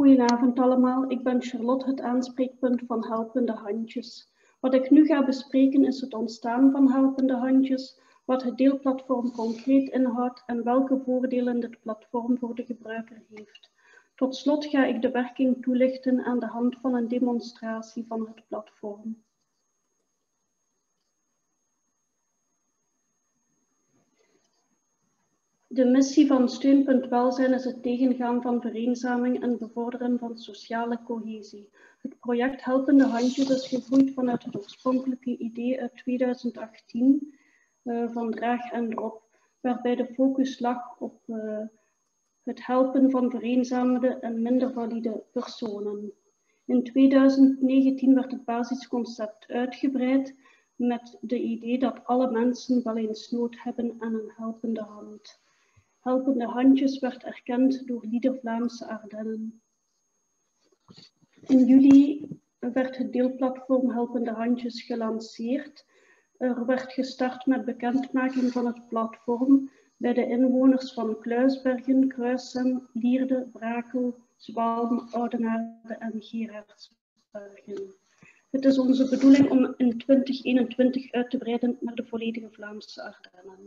Goedenavond allemaal, ik ben Charlotte, het aanspreekpunt van Helpende Handjes. Wat ik nu ga bespreken is het ontstaan van Helpende Handjes, wat het deelplatform concreet inhoudt en welke voordelen dit platform voor de gebruiker heeft. Tot slot ga ik de werking toelichten aan de hand van een demonstratie van het platform. De missie van Steunpunt Welzijn is het tegengaan van vereenzaming en bevorderen van sociale cohesie. Het project Helpende Handjes is gegroeid vanuit het oorspronkelijke idee uit 2018 van Draag en Drop, waarbij de focus lag op het helpen van vereenzamende en minder valide personen. In 2019 werd het basisconcept uitgebreid met de idee dat alle mensen wel eens nood hebben aan een helpende hand. Helpende Handjes werd erkend door Lieder Vlaamse Ardennen. In juli werd het deelplatform Helpende Handjes gelanceerd. Er werd gestart met bekendmaking van het platform bij de inwoners van Kluisbergen, Kruissem, Lierde, Brakel, Zwalm, Oudenaarde en Gerardsbergen. Het is onze bedoeling om in 2021 uit te breiden naar de volledige Vlaamse Ardennen.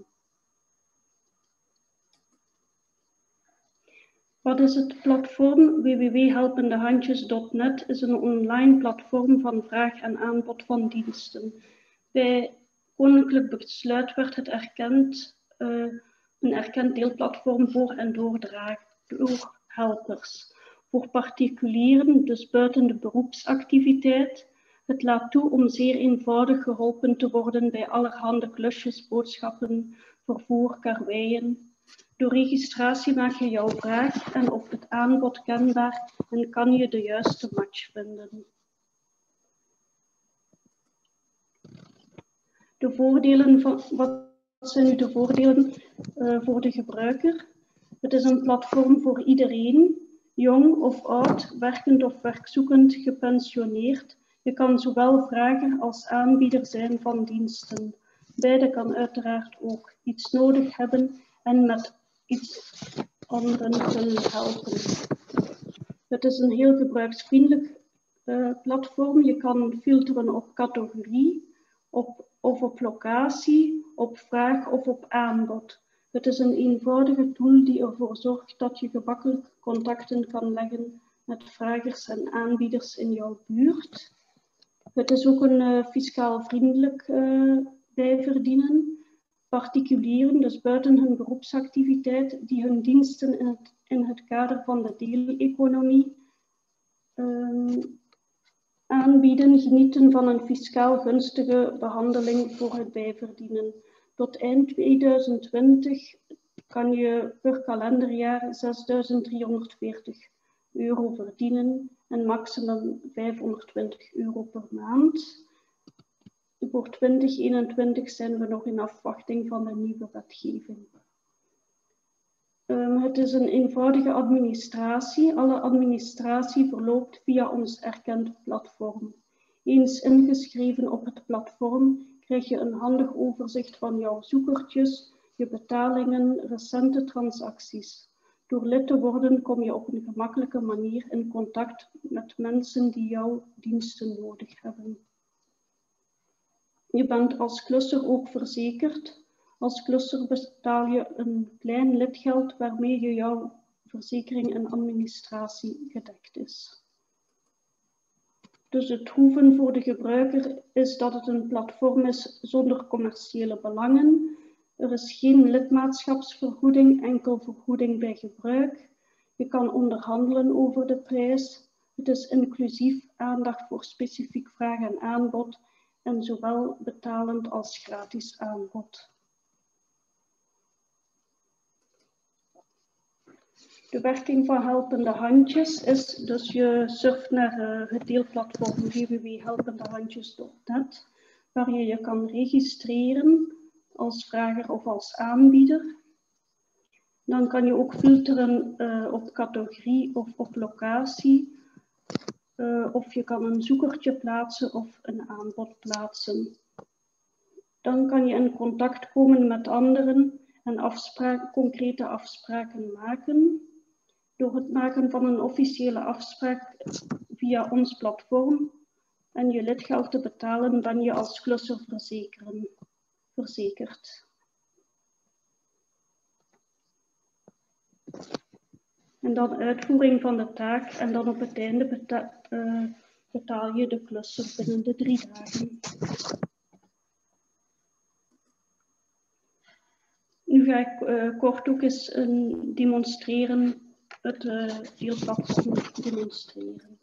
Wat is het platform? www.helpendehandjes.net is een online platform van vraag en aanbod van diensten. Bij koninklijk besluit werd het een erkend deelplatform voor en door helpers. Voor particulieren, dus buiten de beroepsactiviteit. Het laat toe om zeer eenvoudig geholpen te worden bij allerhande klusjes, boodschappen, vervoer, karweien. Door registratie maak je jouw vraag en op het aanbod kenbaar en kan je de juiste match vinden. De voordelen wat zijn nu de voordelen voor de gebruiker? Het is een platform voor iedereen, jong of oud, werkend of werkzoekend, gepensioneerd. Je kan zowel vrager als aanbieder zijn van diensten. Beide kan uiteraard ook iets nodig hebben en met iets anderen kunnen helpen. Het is een heel gebruiksvriendelijk platform. Je kan filteren op categorie, of op locatie, op vraag of op aanbod. Het is een eenvoudige tool die ervoor zorgt dat je gemakkelijk contacten kan leggen met vragers en aanbieders in jouw buurt. Het is ook een fiscaal vriendelijk bijverdienen. Particulieren, dus buiten hun beroepsactiviteit, die hun diensten in het kader van de deeleconomie aanbieden, genieten van een fiscaal gunstige behandeling voor het bijverdienen. Tot eind 2020 kan je per kalenderjaar €6.340 verdienen en maximum €520 per maand. Voor 2021 zijn we nog in afwachting van de nieuwe wetgeving. Het is een eenvoudige administratie. Alle administratie verloopt via ons erkend platform. Eens ingeschreven op het platform krijg je een handig overzicht van jouw zoekertjes, je betalingen, recente transacties. Door lid te worden kom je op een gemakkelijke manier in contact met mensen die jouw diensten nodig hebben. Je bent als klusser ook verzekerd. Als klusser betaal je een klein lidgeld waarmee je jouw verzekering en administratie gedekt is. Dus het hoeven voor de gebruiker is dat het een platform is zonder commerciële belangen. Er is geen lidmaatschapsvergoeding, enkel vergoeding bij gebruik. Je kan onderhandelen over de prijs. Het is inclusief aandacht voor specifiek vraag en aanbod en zowel betalend als gratis aanbod. De werking van Helpende Handjes is dus je surft naar het deelplatform www.helpendehandjes.net, waar je je kan registreren als vrager of als aanbieder. Dan kan je ook filteren op categorie of op locatie. Of je kan een zoekertje plaatsen of een aanbod plaatsen. Dan kan je in contact komen met anderen en concrete afspraken maken. door het maken van een officiële afspraak via ons platform en je lidgeld te betalen, ben je als klusser verzekerd. En dan uitvoering van de taak en dan op het einde betaal je de klusser binnen de 3 dagen. Nu ga ik kort ook eens demonstreren, het deelplatform demonstreren.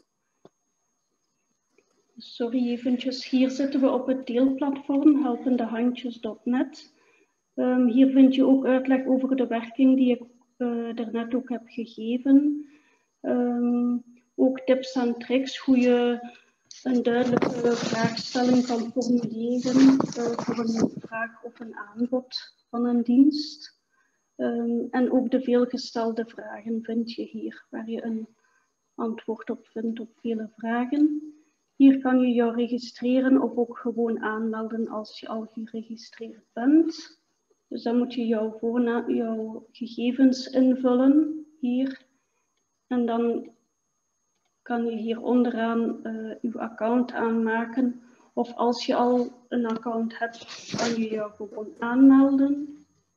Sorry eventjes, hier zitten we op het deelplatform helpendehandjes.net. Hier vind je ook uitleg over de werking die ik daarnet ook heb gegeven. Ook tips en tricks hoe je een duidelijke vraagstelling kan formuleren voor een vraag of een aanbod van een dienst. En ook de veelgestelde vragen vind je hier, waar je een antwoord op vindt op vele vragen. Hier kan je jou registreren of ook gewoon aanmelden als je al geregistreerd bent. Dus dan moet je jouw gegevens invullen hier. En dan kan je hier onderaan uw account aanmaken. Of als je al een account hebt, kan je jou gewoon aanmelden.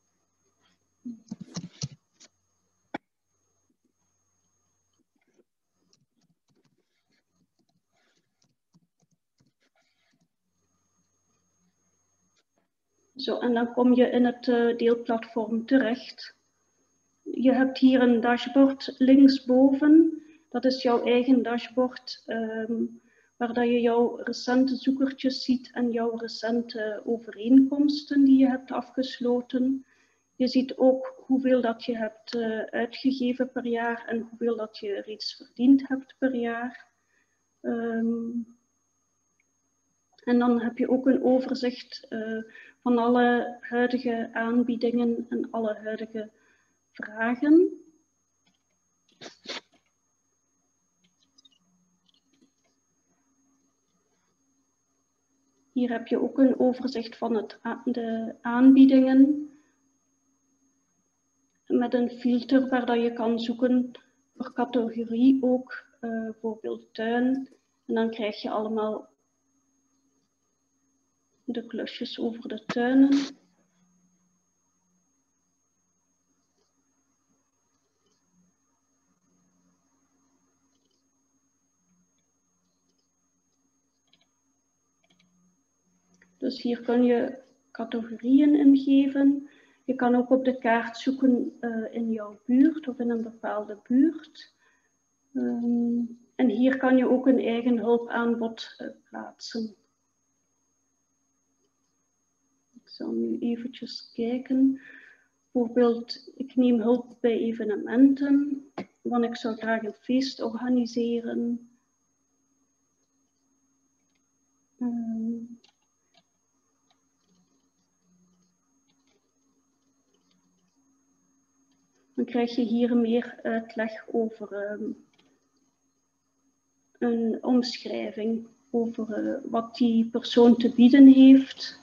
Zo, en dan kom je in het deelplatform terecht. Je hebt hier een dashboard linksboven. Dat is jouw eigen dashboard, waar dat je jouw recente zoekertjes ziet en jouw recente overeenkomsten die je hebt afgesloten. Je ziet ook hoeveel dat je hebt uitgegeven per jaar en hoeveel dat je reeds verdiend hebt per jaar. En dan heb je ook een overzicht van alle huidige aanbiedingen en alle huidige vragen. Hier heb je ook een overzicht van de aanbiedingen. Met een filter waar dat je kan zoeken per categorie ook, bijvoorbeeld tuin. En dan krijg je allemaal de klusjes over de tuinen. Dus hier kun je categorieën ingeven. Je kan ook op de kaart zoeken in jouw buurt of in een bepaalde buurt. En hier kan je ook een eigen hulpaanbod plaatsen. Ik zal nu eventjes kijken. Bijvoorbeeld, ik neem hulp bij evenementen, want ik zou graag een feest organiseren. Dan krijg je hier meer uitleg over een omschrijving over wat die persoon te bieden heeft.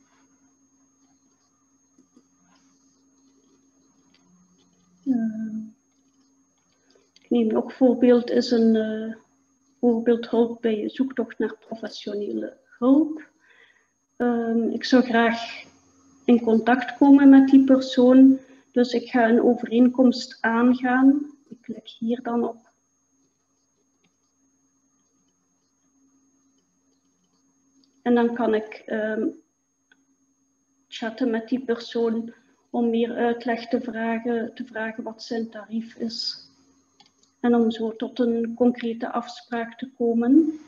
Ik neem nog voorbeeld is een voorbeeld hulp bij je zoektocht naar professionele hulp. Ik zou graag in contact komen met die persoon, dus ik ga een overeenkomst aangaan. Ik klik hier dan op. En dan kan ik chatten met die persoon om meer uitleg te vragen wat zijn tarief is. En om zo tot een concrete afspraak te komen.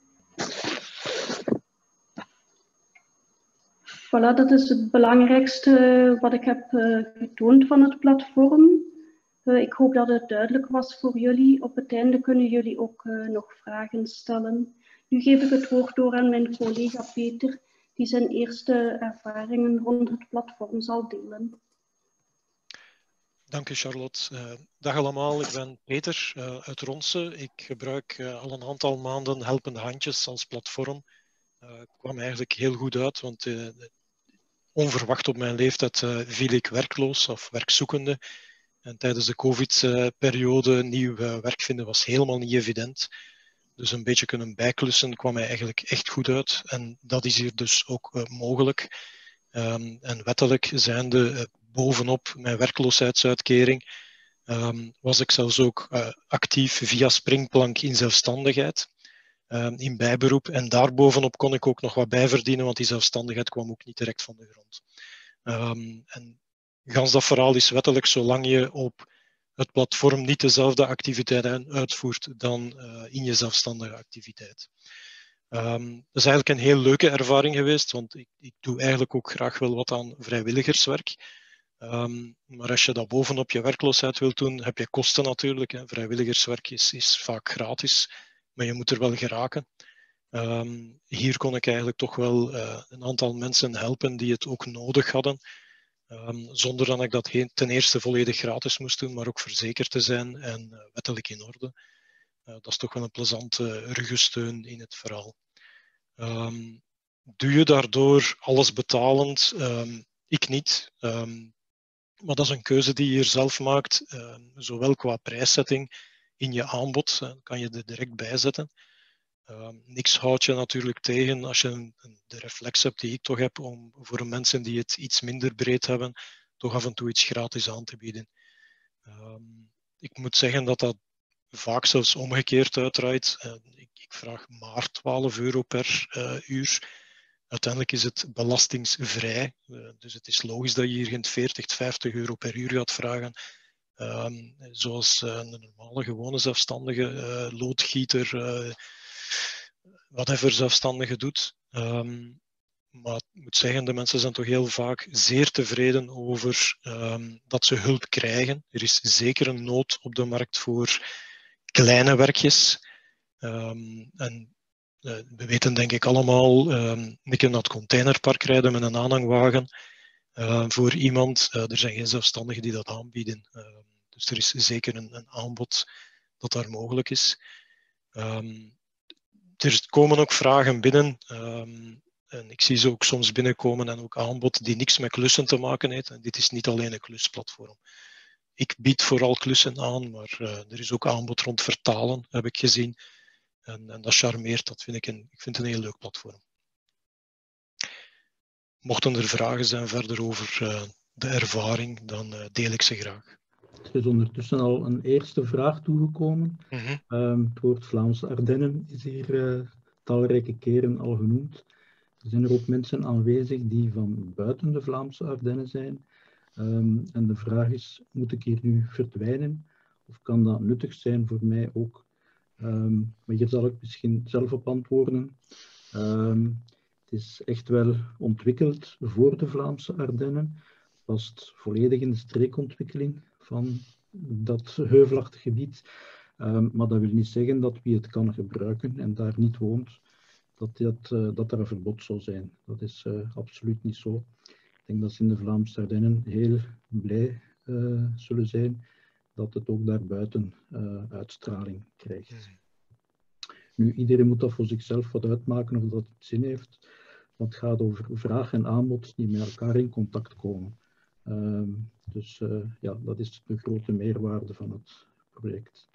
Voilà, dat is het belangrijkste wat ik heb getoond van het platform. Ik hoop dat het duidelijk was voor jullie. Op het einde kunnen jullie ook nog vragen stellen. Nu geef ik het woord door aan mijn collega Peter, die zijn eerste ervaringen rond het platform zal delen. Dank u, Charlotte. Dag allemaal, ik ben Peter uit Ronse. Ik gebruik al een aantal maanden Helpende Handjes als platform. Kwam eigenlijk heel goed uit, want onverwacht op mijn leeftijd viel ik werkloos of werkzoekende. En tijdens de COVID-periode nieuw werk vinden was helemaal niet evident. Dus een beetje kunnen bijklussen kwam mij eigenlijk echt goed uit. En dat is hier dus ook mogelijk. En wettelijk zijnde bovenop mijn werkloosheidsuitkering was ik zelfs ook actief via Springplank in zelfstandigheid, in bijberoep. En daarbovenop kon ik ook nog wat bijverdienen, want die zelfstandigheid kwam ook niet direct van de grond. En gans dat verhaal is wettelijk, zolang je op het platform niet dezelfde activiteiten uitvoert dan in je zelfstandige activiteit. Dat is eigenlijk een heel leuke ervaring geweest, want ik doe eigenlijk ook graag wel wat aan vrijwilligerswerk. Maar als je dat bovenop je werkloosheid wilt doen, heb je kosten natuurlijk. Hè. Vrijwilligerswerk is vaak gratis, maar je moet er wel geraken. Hier kon ik eigenlijk toch wel een aantal mensen helpen die het ook nodig hadden. Zonder dat ik dat ten eerste volledig gratis moest doen, maar ook verzekerd te zijn en wettelijk in orde. Dat is toch wel een plezante ruggensteun in het verhaal. Doe je daardoor alles betalend? Ik niet. Maar dat is een keuze die je hier zelf maakt, zowel qua prijszetting in je aanbod, kan je er direct bij zetten. Niks houdt je natuurlijk tegen als je de reflex hebt die ik toch heb om voor mensen die het iets minder breed hebben, toch af en toe iets gratis aan te bieden. Ik moet zeggen dat dat vaak zelfs omgekeerd uitdraait. Ik vraag maar €12 per uur. Uiteindelijk is het belastingsvrij. Dus het is logisch dat je hier geen 40, 50 euro per uur gaat vragen. Zoals een normale, gewone zelfstandige loodgieter, whatever zelfstandige doet. Maar ik moet zeggen, de mensen zijn toch heel vaak zeer tevreden over dat ze hulp krijgen. Er is zeker een nood op de markt voor kleine werkjes. En we weten denk ik allemaal, een keer naar het containerpark rijden met een aanhangwagen voor iemand. Er zijn geen zelfstandigen die dat aanbieden. Dus er is zeker een aanbod dat daar mogelijk is. Er komen ook vragen binnen. En ik zie ze ook soms binnenkomen en ook aanbod die niks met klussen te maken heeft. En dit is niet alleen een klusplatform. Ik bied vooral klussen aan, maar er is ook aanbod rond vertalen, heb ik gezien. En dat charmeert, dat vind ik ik vind een heel leuk platform. Mochten er vragen zijn verder over de ervaring, dan deel ik ze graag. Er is ondertussen al een eerste vraag toegekomen. Het woord Vlaamse Ardennen is hier talrijke keren al genoemd. Er zijn er ook mensen aanwezig die van buiten de Vlaamse Ardennen zijn. En de vraag is, moet ik hier nu verdwijnen? Of kan dat nuttig zijn voor mij ook? Maar hier zal ik misschien zelf op antwoorden. Het is echt wel ontwikkeld voor de Vlaamse Ardennen. Past volledig in de streekontwikkeling van dat heuvelachtig gebied. Maar dat wil niet zeggen dat wie het kan gebruiken en daar niet woont, dat er een verbod zou zijn. Dat is absoluut niet zo. Ik denk dat ze in de Vlaamse Ardennen heel blij zullen zijn dat het ook daarbuiten uitstraling krijgt. Nu, iedereen moet dat voor zichzelf wat uitmaken of dat het zin heeft. Want het gaat over vraag en aanbod die met elkaar in contact komen. Dus ja, dat is de grote meerwaarde van het project.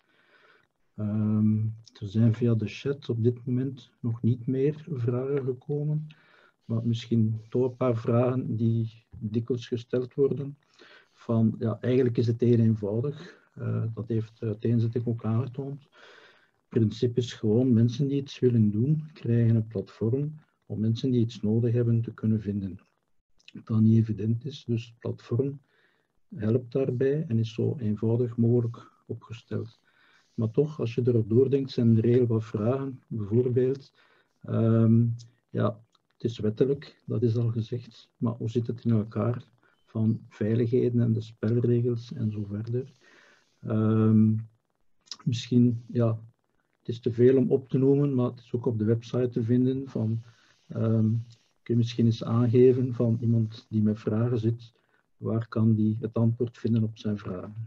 Er zijn via de chat op dit moment nog niet meer vragen gekomen. Maar misschien toch een paar vragen die dikwijls gesteld worden. Van, ja, eigenlijk is het heel eenvoudig. Dat heeft de uiteenzetting ook aangetoond. Het principe is gewoon, mensen die iets willen doen, krijgen een platform om mensen die iets nodig hebben te kunnen vinden. Dat niet evident is, dus het platform helpt daarbij en is zo eenvoudig mogelijk opgesteld. Maar toch, als je erop doordenkt, zijn er heel wat vragen. Bijvoorbeeld, ja, het is wettelijk, dat is al gezegd, maar hoe zit het in elkaar van veiligheden en de spelregels en zo verder? Misschien, ja, het is te veel om op te noemen, maar het is ook op de website te vinden. Van, kun je misschien eens aangeven van iemand die met vragen zit, waar kan die het antwoord vinden op zijn vragen?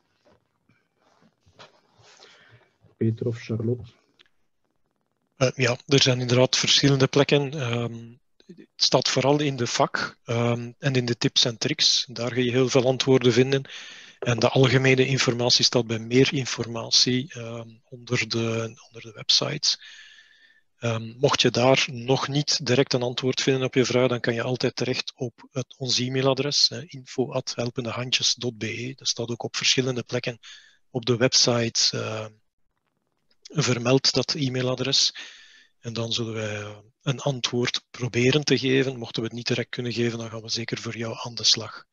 Peter of Charlotte? Ja, er zijn inderdaad verschillende plekken. Het staat vooral in de vak en in de tips en tricks. Daar ga je heel veel antwoorden vinden. En de algemene informatie staat bij meer informatie onder de website. Mocht je daar nog niet direct een antwoord vinden op je vraag, dan kan je altijd terecht op ons e-mailadres, info@helpendehandjes.be. Dat staat ook op verschillende plekken op de website vermeld, dat e-mailadres. En dan zullen wij een antwoord proberen te geven. Mochten we het niet direct kunnen geven, dan gaan we zeker voor jou aan de slag.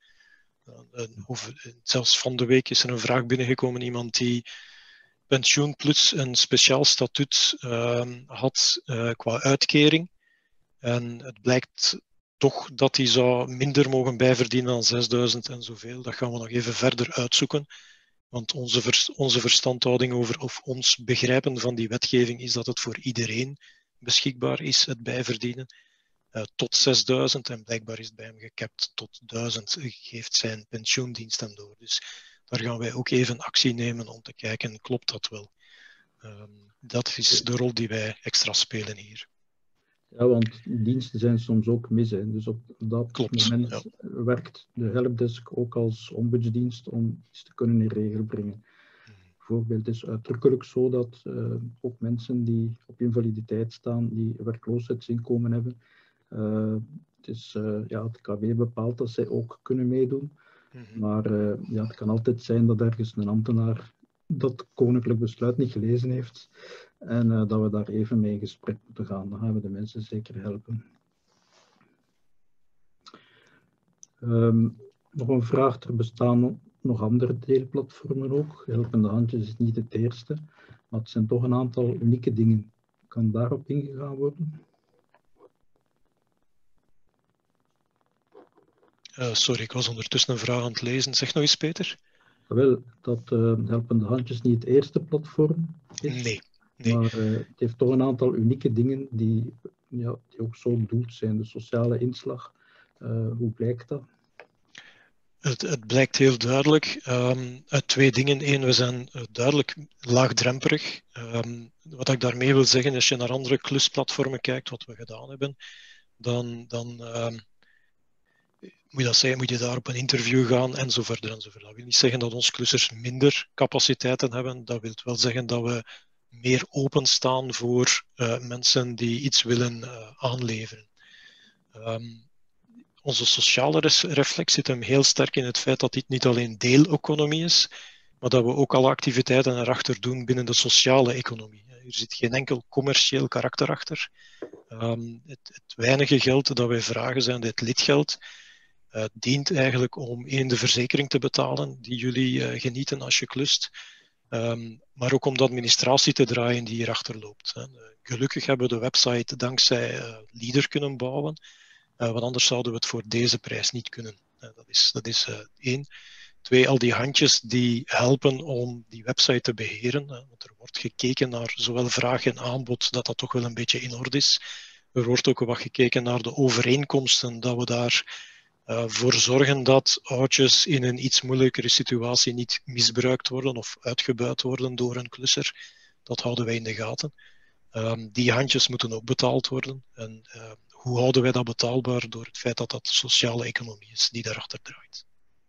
Zelfs van de week is er een vraag binnengekomen, iemand die pensioen plus een speciaal statuut had qua uitkering. En het blijkt toch dat hij zou minder mogen bijverdienen dan 6.000 en zoveel. Dat gaan we nog even verder uitzoeken. Want onze verstandhouding over of ons begrijpen van die wetgeving is dat het voor iedereen beschikbaar is, het bijverdienen. Tot 6.000 en blijkbaar is het bij hem gekapt tot 1.000, geeft zijn pensioendienst hem door. Dus daar gaan wij ook even actie nemen om te kijken, klopt dat wel? Dat is de rol die wij extra spelen hier. Ja, want diensten zijn soms ook mis. Hè. Dus op dat moment werkt de helpdesk ook als ombudsdienst om iets te kunnen in regel brengen. Bijvoorbeeld is uitdrukkelijk zo dat ook mensen die op invaliditeit staan, die werkloosheidsinkomen hebben, het KW bepaalt dat zij ook kunnen meedoen. Maar het kan altijd zijn dat ergens een ambtenaar dat koninklijk besluit niet gelezen heeft en dat we daar even mee in gesprek moeten gaan. Dan gaan we de mensen zeker helpen. Nog een vraag, er bestaan nog andere deelplatformen ook. Helpende Handjes is niet het eerste, maar het zijn toch een aantal unieke dingen. Kan daarop ingegaan worden? Sorry, ik was ondertussen een vraag aan het lezen. Zeg nog eens, Peter. Wel, dat Helpende Handjes niet het eerste platform is. Nee. Maar het heeft toch een aantal unieke dingen die ook zo bedoeld zijn. De sociale inslag, hoe blijkt dat? Het blijkt heel duidelijk uit twee dingen. Eén, we zijn duidelijk laagdrempelig. Wat ik daarmee wil zeggen, als je naar andere klusplatformen kijkt, wat we gedaan hebben, dan moet je daar op een interview gaan enzovoort enzovoort. Dat wil niet zeggen dat onze klussers minder capaciteiten hebben. Dat wil wel zeggen dat we meer openstaan voor mensen die iets willen aanleveren. Onze sociale reflex zit hem heel sterk in het feit dat dit niet alleen deeleconomie is, maar dat we ook alle activiteiten erachter doen binnen de sociale economie. Er zit geen enkel commercieel karakter achter. Het weinige geld dat wij vragen, zijn dit lidgeld, dient eigenlijk om de verzekering te betalen die jullie genieten als je klust, maar ook om de administratie te draaien die hierachter loopt. Gelukkig hebben we de website dankzij Leader kunnen bouwen. Want anders zouden we het voor deze prijs niet kunnen. Dat is één. Twee, al die handjes die helpen om die website te beheren. Want er wordt gekeken naar zowel vraag en aanbod, dat toch wel een beetje in orde is. Er wordt ook wat gekeken naar de overeenkomsten, dat we daar voor zorgen dat oudjes in een iets moeilijkere situatie niet misbruikt worden of uitgebuit worden door een klusser. Dat houden wij in de gaten. Die handjes moeten ook betaald worden. En hoe houden wij dat betaalbaar? Door het feit dat dat sociale economie is die daarachter draait.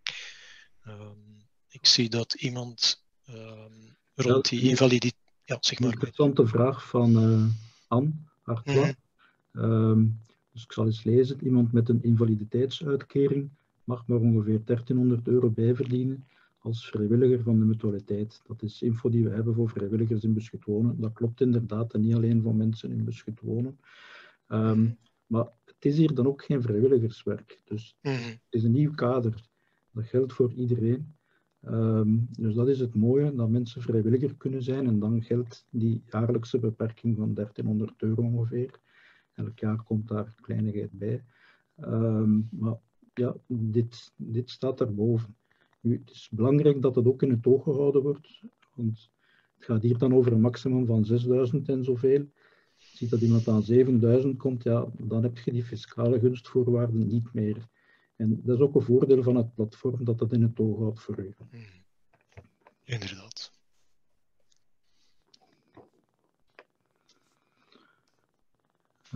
Ik zie dat iemand rond die invaliditeit... Ja, zeg maar. Een interessante vraag van Anne Hartwa. Dus ik zal eens lezen. Iemand met een invaliditeitsuitkering mag maar ongeveer €1300 bijverdienen als vrijwilliger van de mutualiteit. Dat is info die we hebben voor vrijwilligers in beschut wonen. Dat klopt inderdaad en niet alleen voor mensen in beschut wonen. Maar het is hier dan ook geen vrijwilligerswerk. Dus het is een nieuw kader. Dat geldt voor iedereen. Dus dat is het mooie, dat mensen vrijwilliger kunnen zijn en dan geldt die jaarlijkse beperking van €1300 ongeveer. Elk jaar komt daar kleinigheid bij. Maar ja, dit staat daarboven. Nu, het is belangrijk dat het ook in het oog gehouden wordt, want het gaat hier dan over een maximum van 6.000 en zoveel. Ziet dat iemand aan 7.000 komt, ja, dan heb je die fiscale gunstvoorwaarden niet meer. En dat is ook een voordeel van het platform, dat dat in het oog houdt voor u. Inderdaad.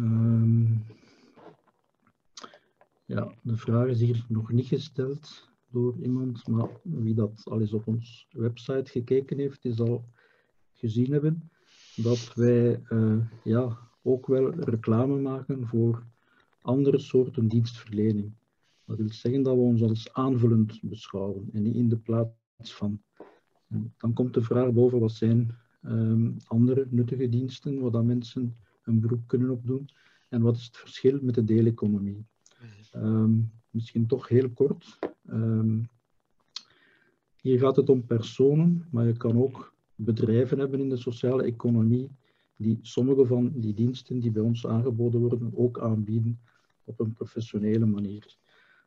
Ja, de vraag is hier nog niet gesteld door iemand, maar wie dat al eens op onze website gekeken heeft, die zal gezien hebben dat wij ook wel reclame maken voor andere soorten dienstverlening. Dat wil zeggen dat we ons als aanvullend beschouwen en niet in de plaats van. En dan komt de vraag boven, wat zijn andere nuttige diensten waar dat mensen een beroep kunnen op doen en wat is het verschil met de deeleconomie? Misschien toch heel kort. Hier gaat het om personen, maar je kan ook bedrijven hebben in de sociale economie die sommige van die diensten die bij ons aangeboden worden ook aanbieden op een professionele manier.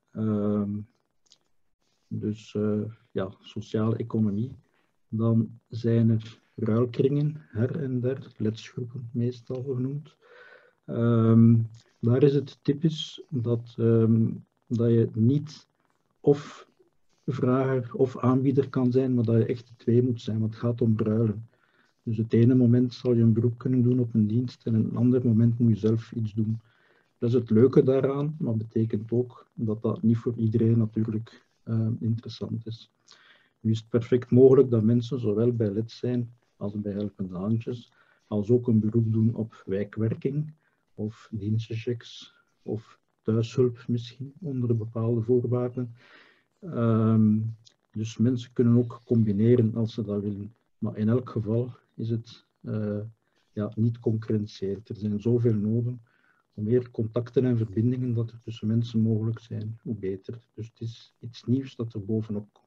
Sociale economie. Dan zijn er ruilkringen, her en der, ledsgroepen meestal genoemd. Daar is het typisch dat je niet of vrager of aanbieder kan zijn, maar dat je echt de twee moet zijn, want het gaat om ruilen. Dus het ene moment zal je een beroep kunnen doen op een dienst en een ander moment moet je zelf iets doen. Dat is het leuke daaraan, maar betekent ook dat dat niet voor iedereen natuurlijk interessant is. Nu is het perfect mogelijk dat mensen zowel bij Let's zijn als bij Helpende Handjes, als ook een beroep doen op wijkwerking of dienstenchecks of thuishulp misschien onder bepaalde voorwaarden. Dus mensen kunnen ook combineren als ze dat willen. Maar in elk geval is het niet concurrentieel. Er zijn zoveel noden. Hoe meer contacten en verbindingen dat er tussen mensen mogelijk zijn, hoe beter. Dus het is iets nieuws dat er bovenop komt.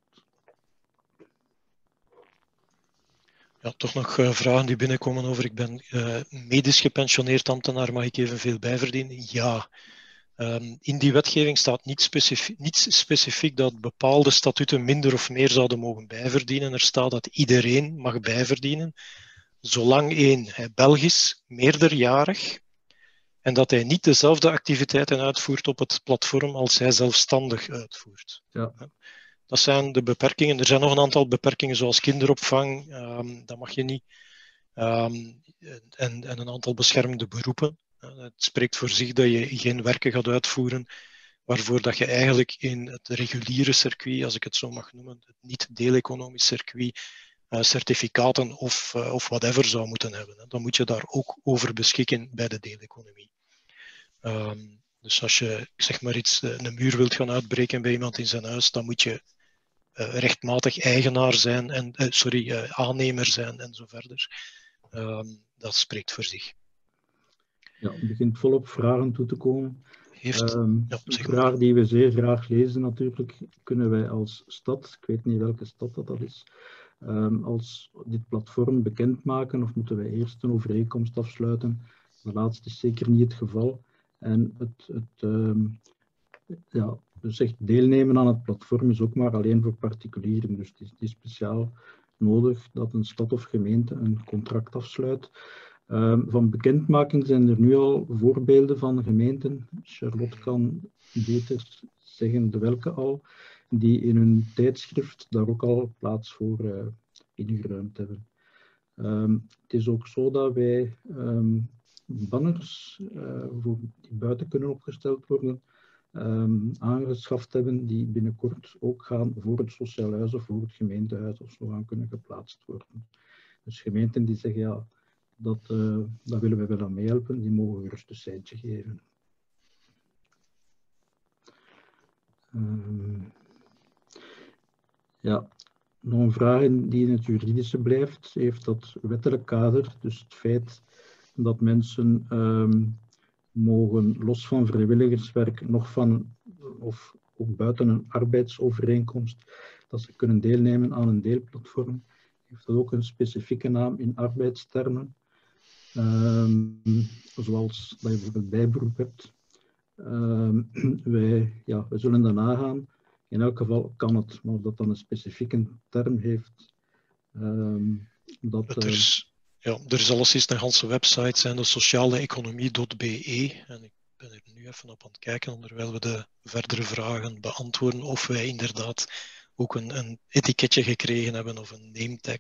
Ja, toch nog vragen die binnenkomen over ik ben medisch gepensioneerd ambtenaar, mag ik evenveel bijverdienen? Ja. In die wetgeving staat niet specifiek dat bepaalde statuten minder of meer zouden mogen bijverdienen. Er staat dat iedereen mag bijverdienen, zolang hij Belgisch, meerderjarig, en dat hij niet dezelfde activiteiten uitvoert op het platform als hij zelfstandig uitvoert. Ja. Dat zijn de beperkingen. Er zijn nog een aantal beperkingen, zoals kinderopvang, dat mag je niet. En een aantal beschermde beroepen. Het spreekt voor zich dat je geen werken gaat uitvoeren waarvoor dat je eigenlijk in het reguliere circuit, als ik het zo mag noemen, het niet-deeleconomisch circuit, certificaten of whatever zou moeten hebben. Dan moet je daar ook over beschikken bij de deeleconomie. Dus als je, zeg maar iets, een muur wilt gaan uitbreken bij iemand in zijn huis, dan moet je rechtmatig eigenaar zijn, aannemer zijn en zo verder. Dat spreekt voor zich. Ja, het begint volop vragen toe te komen. Een vraag die we zeer graag lezen natuurlijk, kunnen wij als stad, ik weet niet welke stad dat is, als dit platform bekendmaken of moeten wij eerst een overeenkomst afsluiten? Dat laatste is zeker niet het geval. En dus echt deelnemen aan het platform is ook maar alleen voor particulieren. Dus het is speciaal nodig dat een stad of gemeente een contract afsluit. Van bekendmaking zijn er nu al voorbeelden van gemeenten. Charlotte kan beter zeggen de welke al, die in hun tijdschrift daar ook al plaats voor ingeruimd hebben. Het is ook zo dat wij banners die buiten kunnen opgesteld worden, aangeschaft hebben die binnenkort ook gaan voor het sociaal huis of voor het gemeentehuis of zo gaan kunnen geplaatst worden. Dus gemeenten die zeggen, ja, dat willen we wel aan meehelpen, die mogen gerust een seintje geven. Nog een vraag die in het juridische blijft, heeft dat wettelijk kader, dus het feit dat mensen mogen los van vrijwilligerswerk of ook buiten een arbeidsovereenkomst, dat ze kunnen deelnemen aan een deelplatform, heeft dat ook een specifieke naam in arbeidstermen, zoals dat je bijvoorbeeld bijberoep hebt. Wij zullen dat nagaan. In elk geval kan het, maar of dat dan een specifieke term heeft, er is alleszins een ganse website zijn, de socialeeconomie.be. En ik ben er nu even op aan het kijken, onderwijl we de verdere vragen beantwoorden, of wij inderdaad ook een etiketje gekregen hebben of een name tag.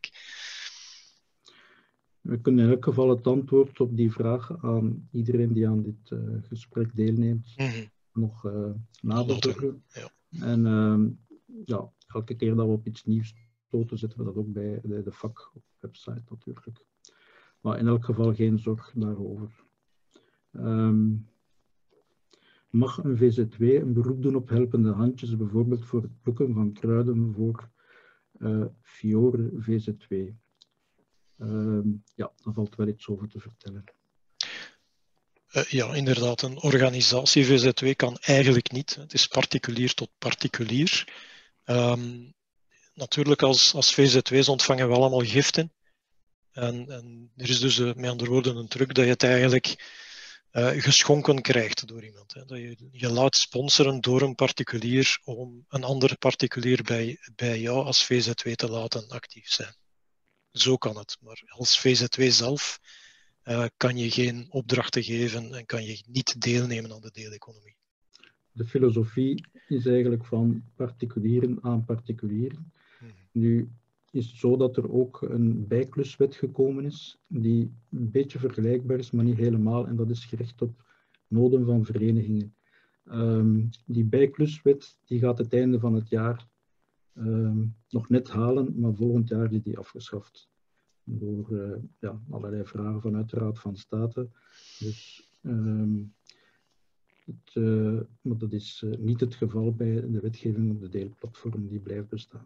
We kunnen in elk geval het antwoord op die vraag aan iedereen die aan dit gesprek deelneemt nog nader. Ja. En ja, elke keer dat we op iets nieuws stoten, zetten we dat ook bij de vakwebsite natuurlijk. Maar in elk geval geen zorg daarover. Mag een VZW een beroep doen op helpende handjes, bijvoorbeeld voor het plukken van kruiden voor Fiore VZW? Ja, daar valt wel iets over te vertellen. Ja, inderdaad. Een organisatie VZW kan eigenlijk niet. Het is particulier tot particulier. Natuurlijk, als VZW's ontvangen we allemaal giften. En er is dus met andere woorden een truc dat je het eigenlijk geschonken krijgt door iemand. Hè. Dat je laat sponsoren door een particulier om een andere particulier bij jou als VZW te laten actief zijn. Zo kan het. Maar als VZW zelf kan je geen opdrachten geven en kan je niet deelnemen aan de deeleconomie. De filosofie is eigenlijk van particulieren aan particulieren. Nu is het zo dat er ook een bijkluswet gekomen is, die een beetje vergelijkbaar is, maar niet helemaal. En dat is gericht op noden van verenigingen. Die bijkluswet die gaat het einde van het jaar nog net halen, maar volgend jaar is die afgeschaft. Door allerlei vragen vanuit de Raad van State. Dus, maar dat is niet het geval bij de wetgeving op de deelplatform, die blijft bestaan.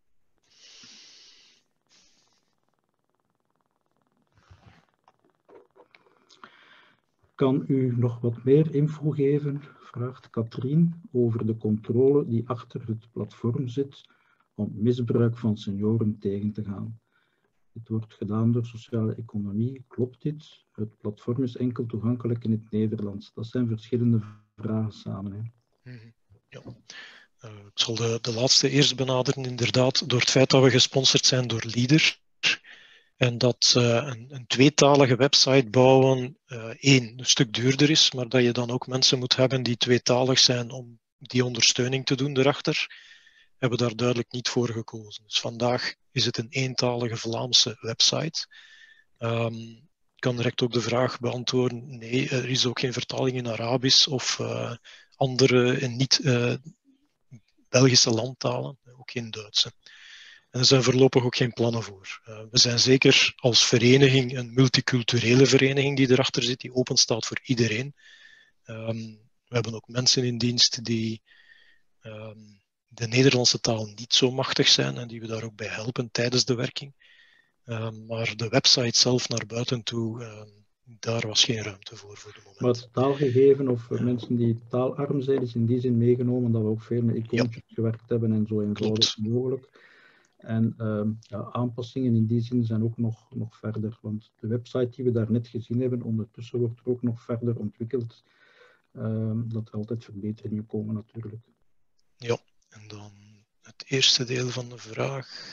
Kan u nog wat meer info geven, vraagt Katrien, over de controle die achter het platform zit om misbruik van senioren tegen te gaan? Dit wordt gedaan door sociale economie. Klopt dit? Het platform is enkel toegankelijk in het Nederlands. Dat zijn verschillende vragen samen. Hè? Ja. Ik zal de laatste eerst benaderen. Inderdaad, door het feit dat we gesponsord zijn door Leader en dat een tweetalige website bouwen een stuk duurder is, maar dat je dan ook mensen moet hebben die tweetalig zijn om die ondersteuning te doen erachter, hebben we daar duidelijk niet voor gekozen. Dus vandaag is het een eentalige Vlaamse website. Ik kan direct ook de vraag beantwoorden. Nee, er is ook geen vertaling in Arabisch of andere niet-Belgische landtalen, ook geen Duitse. En er zijn voorlopig ook geen plannen voor. We zijn zeker als vereniging een multiculturele vereniging die erachter zit, die open staat voor iedereen. We hebben ook mensen in dienst die de Nederlandse taal niet zo machtig zijn en die we daar ook bij helpen tijdens de werking. Maar de website zelf naar buiten toe, daar was geen ruimte voor de moment. Maar het taalgegeven of mensen die taalarm zijn, is in die zin meegenomen dat we ook veel met icoontjes gewerkt hebben en zo eenvoudig mogelijk. En aanpassingen in die zin zijn ook nog verder, want de website die we daarnet gezien hebben, ondertussen wordt er ook nog verder ontwikkeld. Dat er altijd verbeteringen komen natuurlijk. Ja, en dan het eerste deel van de vraag.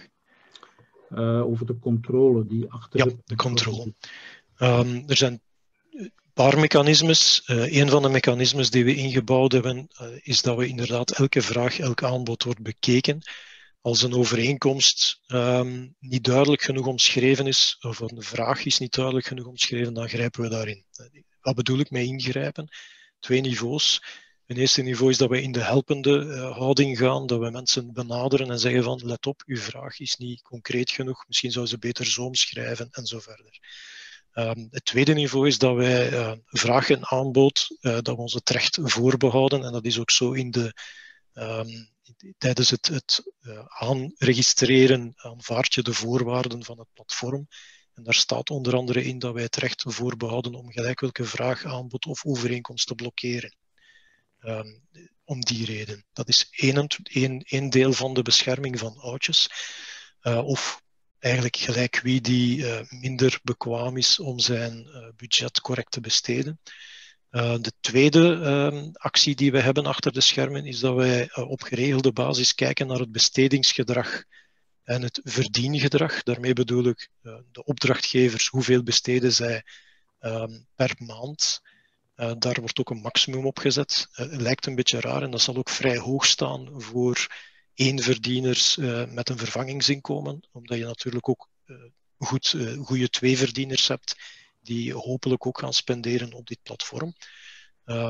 Over de controle die achter... Ja, de controle. Er zijn een paar mechanismes. Een van de mechanismes die we ingebouwd hebben, is dat we inderdaad elke vraag, elk aanbod wordt bekeken. Als een overeenkomst niet duidelijk genoeg omschreven is, of een vraag is niet duidelijk genoeg omschreven, dan grijpen we daarin. Wat bedoel ik met ingrijpen? 2 niveaus. Een eerste niveau is dat we in de helpende houding gaan, dat we mensen benaderen en zeggen van let op, uw vraag is niet concreet genoeg, misschien zou ze beter zo omschrijven en zo verder. Het tweede niveau is dat wij vraag en aanbod, dat we ons het recht voorbehouden en dat is ook zo in de... tijdens het aanregistreren aanvaard je de voorwaarden van het platform. En daar staat onder andere in dat wij het recht voorbehouden om gelijk welke vraag, aanbod of overeenkomst te blokkeren. Om die reden. Dat is één deel van de bescherming van oudjes. Of eigenlijk gelijk wie die minder bekwaam is om zijn budget correct te besteden. De tweede actie die we hebben achter de schermen is dat wij op geregelde basis kijken naar het bestedingsgedrag en het verdiengedrag. Daarmee bedoel ik de opdrachtgevers, hoeveel besteden zij per maand. Daar wordt ook een maximum op gezet. Lijkt een beetje raar en dat zal ook vrij hoog staan voor éénverdieners met een vervangingsinkomen, omdat je natuurlijk ook goede tweeverdieners hebt die hopelijk ook gaan spenderen op dit platform.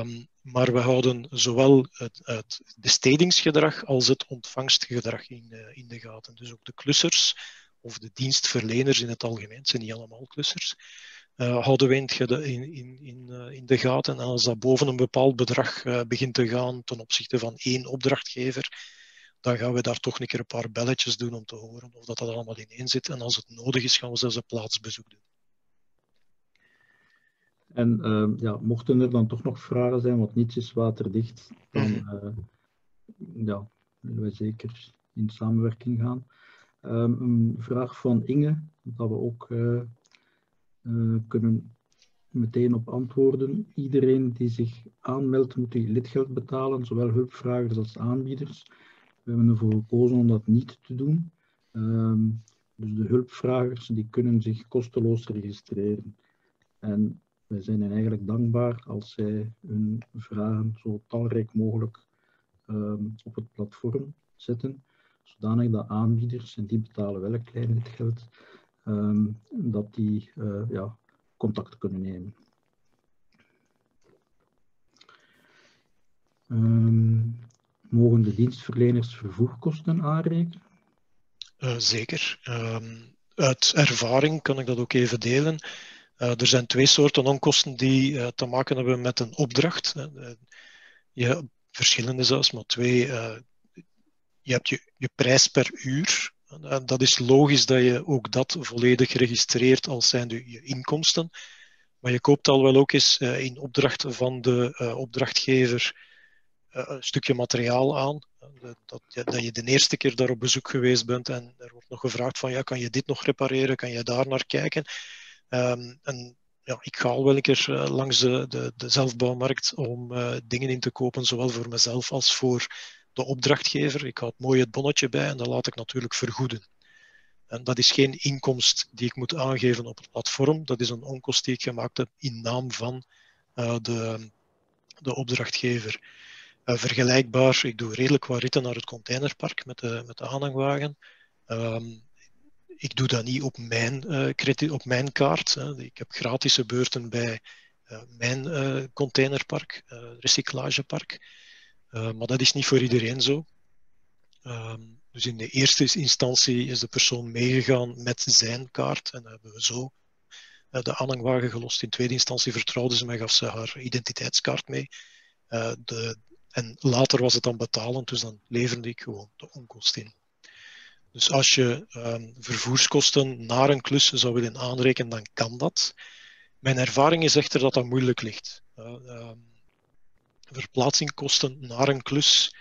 maar we houden zowel het bestedingsgedrag als het ontvangstgedrag in de gaten. Dus ook de klussers of de dienstverleners in het algemeen, het zijn niet allemaal klussers, houden we in de gaten. En als dat boven een bepaald bedrag begint te gaan ten opzichte van 1 opdrachtgever, dan gaan we daar toch een keer een paar belletjes doen om te horen of dat allemaal ineen zit. En als het nodig is, gaan we zelfs een plaatsbezoek doen. En ja, mochten er dan toch nog vragen zijn, want niets is waterdicht, dan ja, willen we zeker in samenwerking gaan. Een vraag van Inge, dat we ook kunnen meteen op antwoorden. Iedereen die zich aanmeldt, moet die lidgeld betalen, zowel hulpvragers als aanbieders. We hebben ervoor gekozen om dat niet te doen. Dus de hulpvragers die kunnen zich kosteloos registreren. En wij zijn hen eigenlijk dankbaar als zij hun vragen zo talrijk mogelijk op het platform zetten, zodanig dat aanbieders, en die betalen wel een klein lidgeld, dat die ja, contact kunnen nemen. Mogen de dienstverleners vervoerkosten aanrekenen? Zeker. Uit ervaring kan ik dat ook even delen. Er zijn 2 soorten onkosten die te maken hebben met een opdracht. Verschillende zelfs, maar 2. Je hebt je prijs per uur. Dat is logisch dat je ook dat volledig registreert als zijnde je inkomsten. Maar je koopt al wel ook eens in opdracht van de opdrachtgever een stukje materiaal aan. Dat je de eerste keer daar op bezoek geweest bent en er wordt nog gevraagd van ja, kan je dit nog repareren, kan je daar naar kijken. En ja, ik ga al wel een keer langs de zelfbouwmarkt om dingen in te kopen, zowel voor mezelf als voor de opdrachtgever. Ik houd mooi het bonnetje bij en dat laat ik natuurlijk vergoeden. En dat is geen inkomst die ik moet aangeven op het platform. Dat is een onkost die ik gemaakt heb in naam van de opdrachtgever. Vergelijkbaar, ik doe redelijk wat ritten naar het containerpark met de aanhangwagen. Ik doe dat niet op mijn kaart. Ik heb gratis beurten bij mijn containerpark, recyclagepark. Maar dat is niet voor iedereen zo. Dus in de eerste instantie is de persoon meegegaan met zijn kaart en hebben we zo de aanhangwagen gelost. In tweede instantie vertrouwde ze mij, gaf ze haar identiteitskaart mee. En later was het dan betalend, dus dan leverde ik gewoon de onkosten in. Dus als je vervoerskosten naar een klus zou willen aanrekenen, dan kan dat. Mijn ervaring is echter dat dat moeilijk ligt. Verplaatsingkosten naar een klus,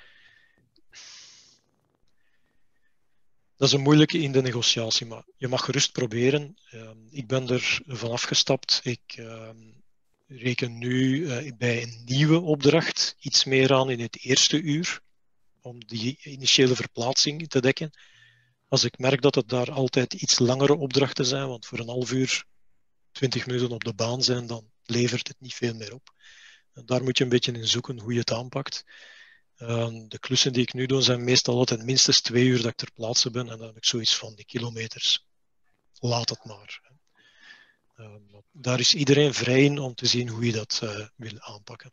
dat is een moeilijke in de negociatie, maar je mag gerust proberen. Ik ben er van afgestapt. Ik reken nu bij een nieuwe opdracht iets meer aan in het eerste uur, om die initiële verplaatsing te dekken. Als ik merk dat het daar altijd iets langere opdrachten zijn, want voor een half uur, 20 minuten op de baan zijn, dan levert het niet veel meer op. En daar moet je een beetje in zoeken hoe je het aanpakt. De klussen die ik nu doe zijn meestal altijd minstens 2 uur dat ik ter plaatse ben en dan heb ik zoiets van die kilometers. Laat het maar. Daar is iedereen vrij in om te zien hoe je dat wil aanpakken.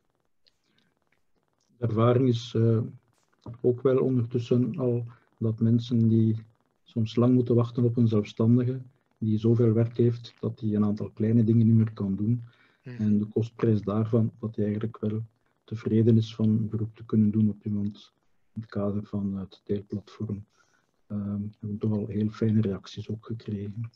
De ervaring is ook wel ondertussen al dat mensen die soms lang moeten wachten op een zelfstandige, die zoveel werk heeft dat hij een aantal kleine dingen niet meer kan doen. En de kostprijs daarvan, dat hij eigenlijk wel tevreden is van een beroep te kunnen doen op iemand in het kader van het deelplatform. We hebben toch al heel fijne reacties ook gekregen.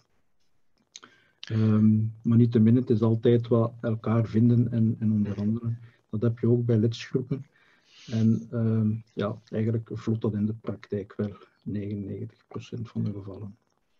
Maar niettemin, het is altijd wat elkaar vinden en onderhandelen. Dat heb je ook bij ledsgroepen. En ja, eigenlijk vloeit dat in de praktijk wel, 99% van de gevallen.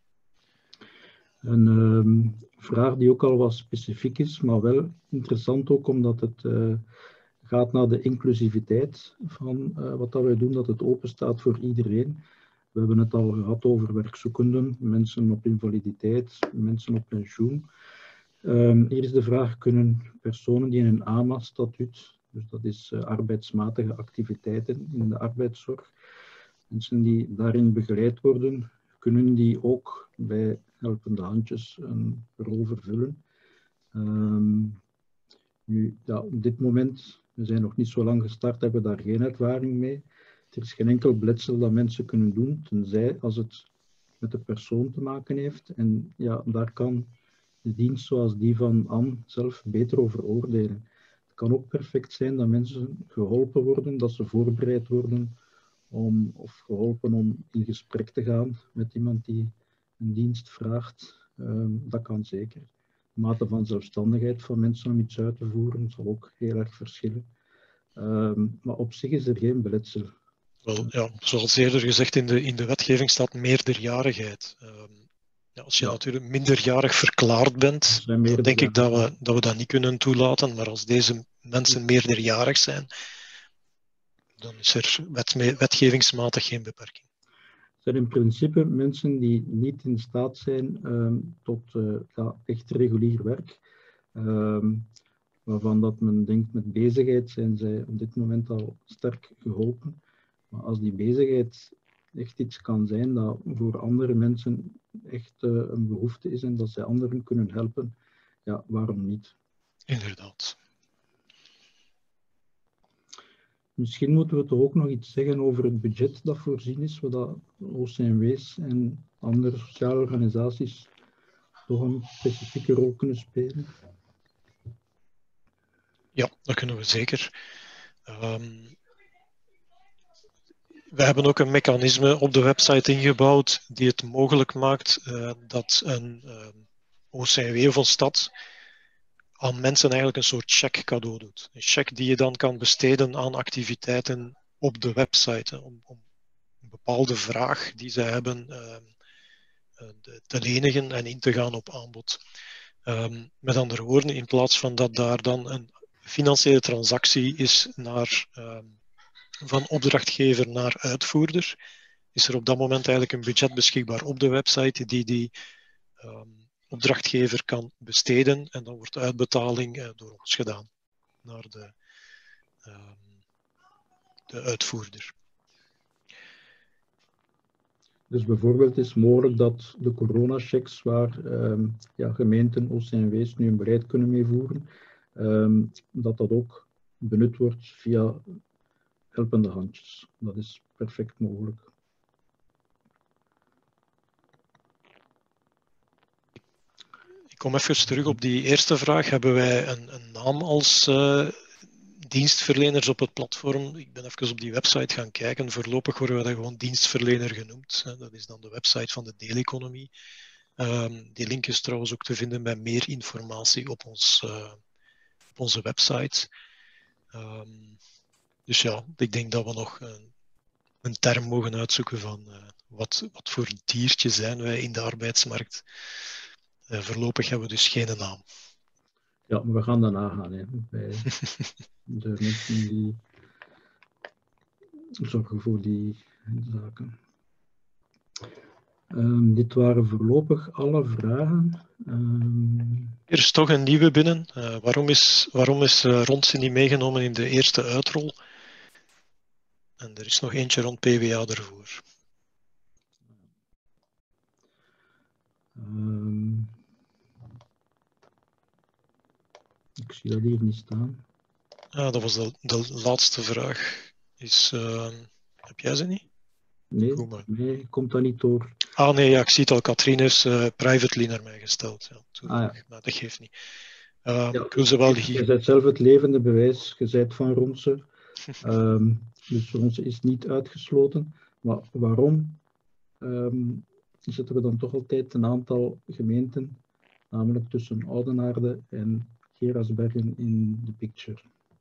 Een vraag die ook al wat specifiek is, maar wel interessant ook omdat het gaat naar de inclusiviteit van wat dat wij doen, dat het open staat voor iedereen. We hebben het al gehad over werkzoekenden, mensen op invaliditeit, mensen op pensioen. Hier is de vraag, kunnen personen die in een AMA-statuut, dus dat is arbeidsmatige activiteiten in de arbeidszorg, mensen die daarin begeleid worden, kunnen die ook bij helpende handjes een rol vervullen? Nu, ja, op dit moment We zijn nog niet zo lang gestart, hebben daar geen ervaring mee. Er is geen enkel bletsel dat mensen kunnen doen, tenzij als het met de persoon te maken heeft. En ja, daar kan de dienst zoals die van Anne zelf beter over oordelen. Het kan ook perfect zijn dat mensen geholpen worden, dat ze voorbereid worden of geholpen om in gesprek te gaan met iemand die een dienst vraagt. Dat kan zeker. De mate van zelfstandigheid van mensen om iets uit te voeren zal ook heel erg verschillen. Maar op zich is er geen beletsel. Wel, ja, zoals eerder gezegd, in de wetgeving staat meerderjarigheid. Ja, als je natuurlijk minderjarig verklaard bent, dan denk ik dat we dat niet kunnen toelaten. Maar als deze mensen meerderjarig zijn, dan is er wetgevingsmatig geen beperking. Het zijn in principe mensen die niet in staat zijn tot echt regulier werk. Waarvan dat men denkt met bezigheid zijn zij op dit moment al sterk geholpen. Maar als die bezigheid echt iets kan zijn dat voor andere mensen echt een behoefte is en dat zij anderen kunnen helpen, ja, waarom niet? Inderdaad. Misschien moeten we toch ook nog iets zeggen over het budget dat voorzien is, zodat OCMW's en andere sociale organisaties toch een specifieke rol kunnen spelen. Ja, dat kunnen we zeker. We hebben ook een mechanisme op de website ingebouwd die het mogelijk maakt dat een OCMW of een stad aan mensen eigenlijk een soort cheque cadeau doet. Een cheque die je dan kan besteden aan activiteiten op de website, om een bepaalde vraag die zij hebben te lenigen en in te gaan op aanbod. Met andere woorden, in plaats van dat daar dan een financiële transactie is van opdrachtgever naar uitvoerder, is er op dat moment eigenlijk een budget beschikbaar op de website die opdrachtgever kan besteden en dan wordt de uitbetaling door ons gedaan naar de uitvoerder. Dus bijvoorbeeld is het mogelijk dat de coronachecks waar gemeenten, OCMW's nu een beleid kunnen meevoeren, dat ook benut wordt via helpende handjes. Dat is perfect mogelijk. Ik kom even terug op die eerste vraag. Hebben wij een naam als dienstverleners op het platform? Ik ben even op die website gaan kijken. Voorlopig worden we dat gewoon dienstverlener genoemd. Dat is dan de website van de deeleconomie. Die link is trouwens ook te vinden bij meer informatie op onze website. Dus ja, ik denk dat we nog een term mogen uitzoeken van wat voor diertje zijn wij in de arbeidsmarkt. Voorlopig hebben we dus geen naam. Ja, maar we gaan dat nagaan hè, bij de mensen die zorgen voor die zaken. Dit waren voorlopig alle vragen. Er is toch een nieuwe binnen. Waarom is Ronse niet meegenomen in de eerste uitrol? En er is nog eentje rond PWA ervoor. Ik zie dat hier niet staan. Ah, dat was de laatste vraag. Heb jij ze niet? Nee, komt dat niet door. Ah nee, ja, ik zie het al. Katrien is privately naar mij gesteld. Ja, maar dat geeft niet. Ik wil ze wel hier. Je bent zelf het levende bewijs. Je bent van Ronse. Dus Ronse is niet uitgesloten. Maar waarom zetten we dan toch altijd een aantal gemeenten, namelijk tussen Oudenaarde en Gerasbergen in de picture?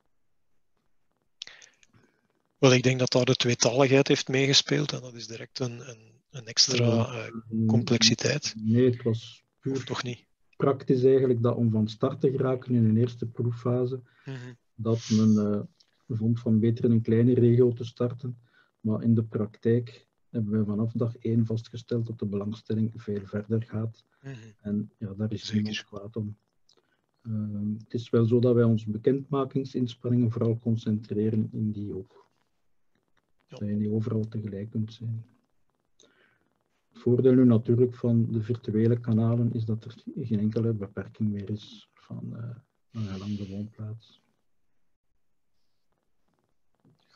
Wel, ik denk dat daar de tweetaligheid heeft meegespeeld en dat is direct een extra complexiteit. Nee, het was puur of toch niet? Praktisch eigenlijk dat om van start te geraken in een eerste proeffase, dat men vond van beter in een kleine regio te starten. Maar in de praktijk hebben we vanaf dag 1 vastgesteld dat de belangstelling veel verder gaat. En ja, daar is niemand kwaad om. Het is wel zo dat wij onze bekendmakingsinspanningen vooral concentreren in die hoek. Dat je niet overal tegelijk kunt zijn. Het voordeel nu natuurlijk van de virtuele kanalen is dat er geen enkele beperking meer is van een lang de woonplaats.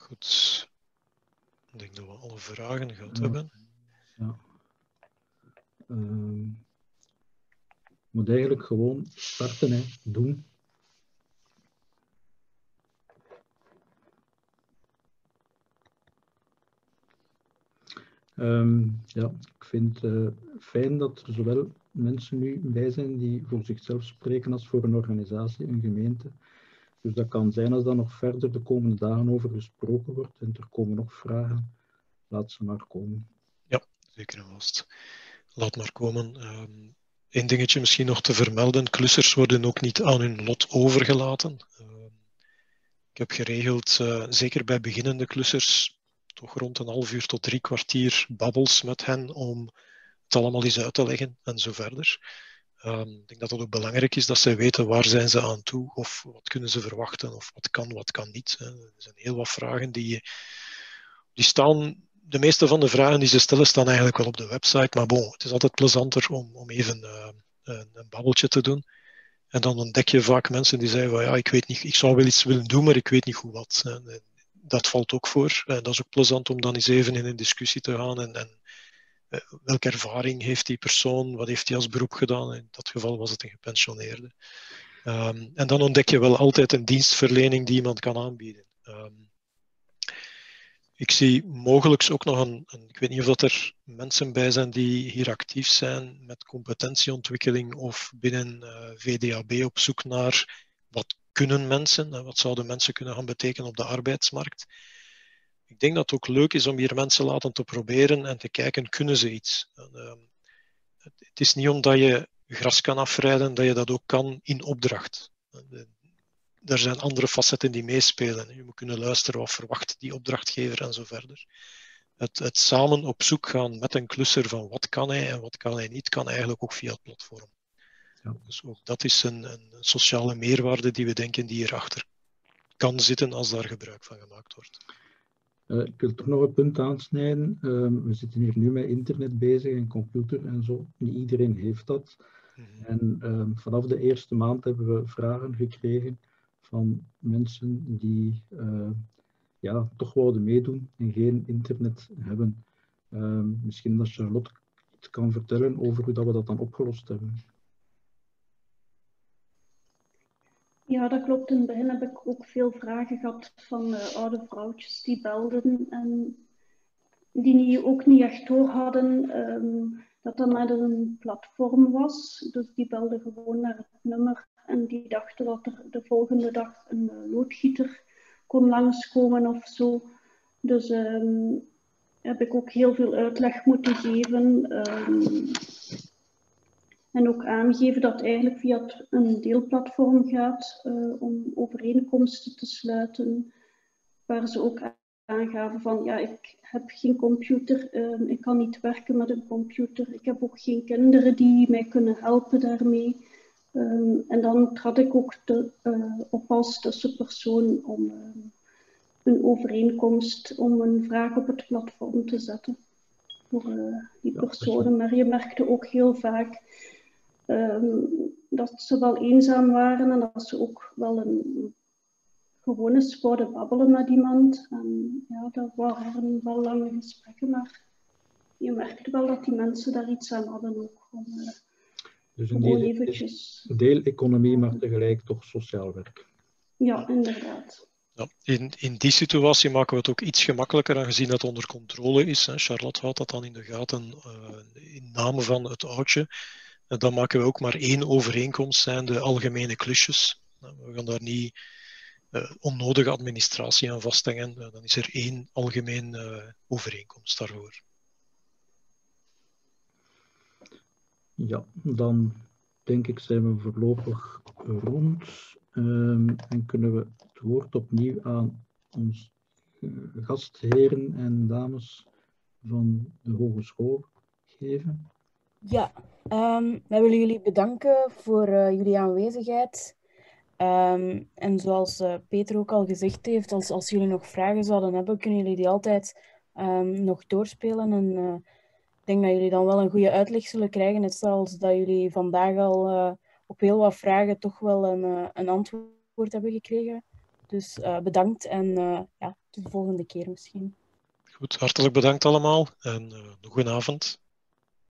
Goed. Ik denk dat we alle vragen gehad hebben. Ja. Moet eigenlijk gewoon starten, hè. Doen. Ja, ik vind het fijn dat er zowel mensen nu bij zijn die voor zichzelf spreken als voor een organisatie, een gemeente. Dus dat kan zijn als daar nog verder de komende dagen over gesproken wordt en er komen nog vragen, laat ze maar komen. Ja, zeker en vast. Laat maar komen. Eén dingetje misschien nog te vermelden. Klussers worden ook niet aan hun lot overgelaten. Ik heb geregeld, zeker bij beginnende klussers, toch rond een half uur tot 3 kwartier babbels met hen om het allemaal eens uit te leggen en zo verder. Ik denk dat het ook belangrijk is dat zij weten waar zijn ze aan toe of wat kunnen ze verwachten of wat kan niet. Er zijn heel wat vragen die staan. De meeste van de vragen die ze stellen staan eigenlijk wel op de website, maar bon, het is altijd plezanter om even een babbeltje te doen. En dan ontdek je vaak mensen die zeggen van ja, ik weet niet, ik zou wel iets willen doen, maar ik weet niet goed wat. Dat valt ook voor. Dat is ook plezant om dan eens even in een discussie te gaan en welke ervaring heeft die persoon, wat heeft hij als beroep gedaan. In dat geval was het een gepensioneerde. En dan ontdek je wel altijd een dienstverlening die iemand kan aanbieden. Ik zie mogelijk ook nog ik weet niet of dat er mensen bij zijn die hier actief zijn met competentieontwikkeling of binnen VDAB op zoek naar wat kunnen mensen, wat zouden mensen kunnen gaan betekenen op de arbeidsmarkt. Ik denk dat het ook leuk is om hier mensen laten te proberen en te kijken, kunnen ze iets? Het is niet omdat je gras kan afrijden dat je dat ook kan in opdracht. Er zijn andere facetten die meespelen. Je moet kunnen luisteren wat verwacht die opdrachtgever en zo verder. Het samen op zoek gaan met een klusser van wat kan hij en wat kan hij niet, kan eigenlijk ook via het platform. Ja. Dus ook dat is een sociale meerwaarde die we denken die hierachter kan zitten als daar gebruik van gemaakt wordt. Ik wil toch nog een punt aansnijden. We zitten hier nu met internet bezig en computer en zo. Niet iedereen heeft dat. En vanaf de eerste maand hebben we vragen gekregen van mensen die toch wouden meedoen en geen internet hebben. Misschien dat Charlotte iets kan vertellen over hoe dat we dat dan opgelost hebben. Ja, dat klopt. In het begin heb ik ook veel vragen gehad van oude vrouwtjes die belden en die ook niet echt door hadden dat dat net een platform was. Dus die belden gewoon naar het nummer en die dachten dat er de volgende dag een loodgieter kon langskomen of zo. Dus heb ik ook heel veel uitleg moeten geven. En ook aangeven dat het eigenlijk via een deelplatform gaat om overeenkomsten te sluiten. Waar ze ook aangaven van ja, ik heb geen computer, ik kan niet werken met een computer. Ik heb ook geen kinderen die mij kunnen helpen daarmee. En dan trad ik ook op als tussenpersoon om een overeenkomst, om een vraag op het platform te zetten voor die personen. Maar je merkte ook heel vaak dat ze wel eenzaam waren en dat ze ook wel gewoon eens wouden babbelen met iemand. En ja, dat waren wel lange gesprekken, maar je merkte wel dat die mensen daar iets aan hadden ook. Dus in deze eventjes deeleconomie, maar tegelijk toch sociaal werk. Ja, inderdaad. Ja, in die situatie maken we het ook iets gemakkelijker, aangezien dat onder controle is. Charlotte houdt dat dan in de gaten in naam van het oudje. Dan maken we ook maar 1 overeenkomst, zijn de algemene klusjes. We gaan daar niet onnodige administratie aan vasthangen. Dan is er 1 algemeen overeenkomst daarvoor. Ja, dan denk ik zijn we voorlopig rond en kunnen we het woord opnieuw aan ons gastheren en dames van de hogeschool geven. Ja, wij willen jullie bedanken voor jullie aanwezigheid. En zoals Peter ook al gezegd heeft, als jullie nog vragen zouden hebben, kunnen jullie die altijd nog doorspelen. En ik denk dat jullie dan wel een goede uitleg zullen krijgen, net zoals dat jullie vandaag al op heel wat vragen toch wel een antwoord hebben gekregen. Dus bedankt en ja, tot de volgende keer misschien. Goed, hartelijk bedankt allemaal en een goede avond.